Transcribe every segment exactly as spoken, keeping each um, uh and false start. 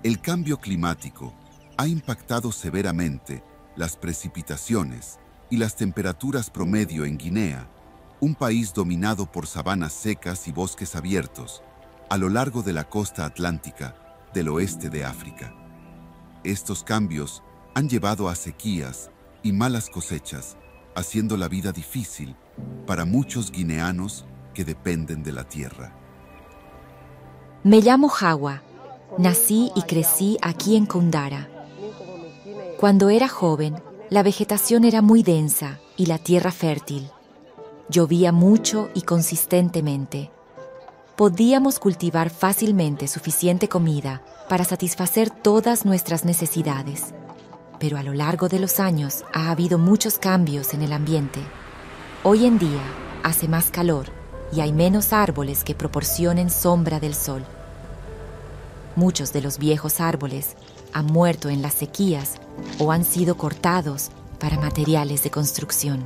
El cambio climático ha impactado severamente las precipitaciones y las temperaturas promedio en Guinea, un país dominado por sabanas secas y bosques abiertos a lo largo de la costa atlántica del oeste de África. Estos cambios han llevado a sequías y malas cosechas, haciendo la vida difícil para muchos guineanos que dependen de la tierra. Me llamo Hawa. Nací y crecí aquí en Koundara. Cuando era joven, la vegetación era muy densa y la tierra fértil. Llovía mucho y consistentemente. Podíamos cultivar fácilmente suficiente comida para satisfacer todas nuestras necesidades. Pero a lo largo de los años ha habido muchos cambios en el ambiente. Hoy en día hace más calor y hay menos árboles que proporcionen sombra del sol. Muchos de los viejos árboles han muerto en las sequías o han sido cortados para materiales de construcción.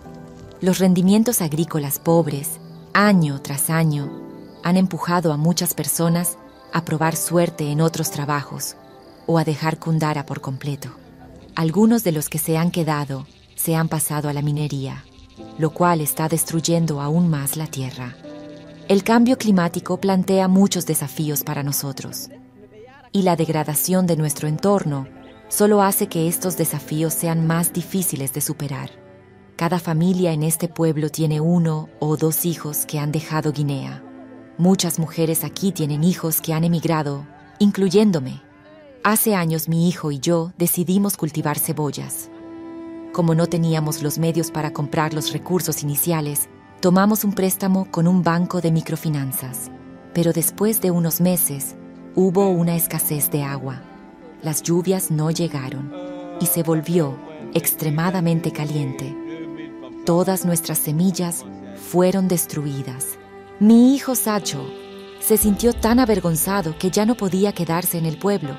Los rendimientos agrícolas pobres, año tras año, han empujado a muchas personas a probar suerte en otros trabajos o a dejar Koundara por completo. Algunos de los que se han quedado se han pasado a la minería, lo cual está destruyendo aún más la tierra. El cambio climático plantea muchos desafíos para nosotros, y la degradación de nuestro entorno solo hace que estos desafíos sean más difíciles de superar. Cada familia en este pueblo tiene uno o dos hijos que han dejado Guinea. Muchas mujeres aquí tienen hijos que han emigrado, incluyéndome. Hace años mi hijo y yo decidimos cultivar cebollas. Como no teníamos los medios para comprar los recursos iniciales, tomamos un préstamo con un banco de microfinanzas. Pero después de unos meses, hubo una escasez de agua. Las lluvias no llegaron y se volvió extremadamente caliente. Todas nuestras semillas fueron destruidas. Mi hijo Sacho se sintió tan avergonzado que ya no podía quedarse en el pueblo.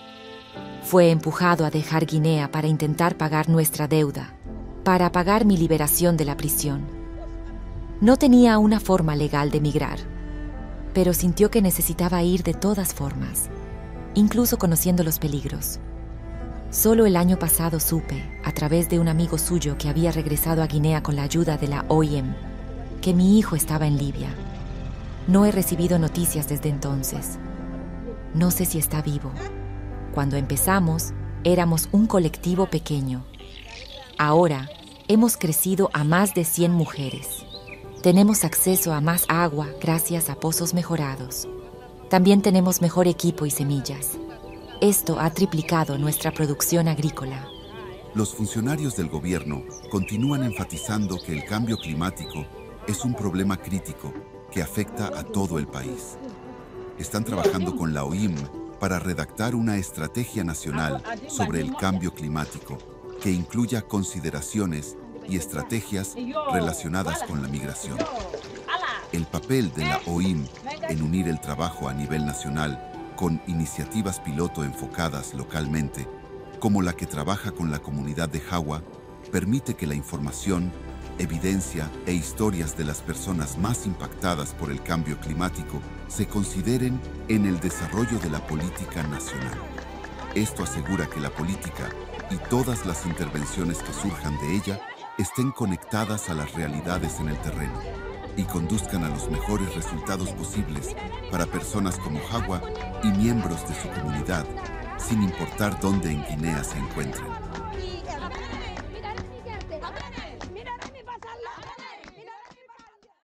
Fue empujado a dejar Guinea para intentar pagar nuestra deuda, para pagar mi liberación de la prisión. No tenía una forma legal de emigrar, pero sintió que necesitaba ir de todas formas, incluso conociendo los peligros. Solo el año pasado supe, a través de un amigo suyo que había regresado a Guinea con la ayuda de la O I M, que mi hijo estaba en Libia. No he recibido noticias desde entonces. No sé si está vivo. Cuando empezamos, éramos un colectivo pequeño. Ahora, hemos crecido a más de cien mujeres. Tenemos acceso a más agua gracias a pozos mejorados. También tenemos mejor equipo y semillas. Esto ha triplicado nuestra producción agrícola. Los funcionarios del gobierno continúan enfatizando que el cambio climático es un problema crítico que afecta a todo el país. Están trabajando con la O I M para redactar una estrategia nacional sobre el cambio climático que incluya consideraciones y estrategias relacionadas con la migración. El papel de la O I M en unir el trabajo a nivel nacional con iniciativas piloto enfocadas localmente, como la que trabaja con la comunidad de Hawa, permite que la información, evidencia e historias de las personas más impactadas por el cambio climático se consideren en el desarrollo de la política nacional. Esto asegura que la política y todas las intervenciones que surjan de ella estén conectadas a las realidades en el terreno y conduzcan a los mejores resultados posibles para personas como Hawa y miembros de su comunidad, sin importar dónde en Guinea se encuentren.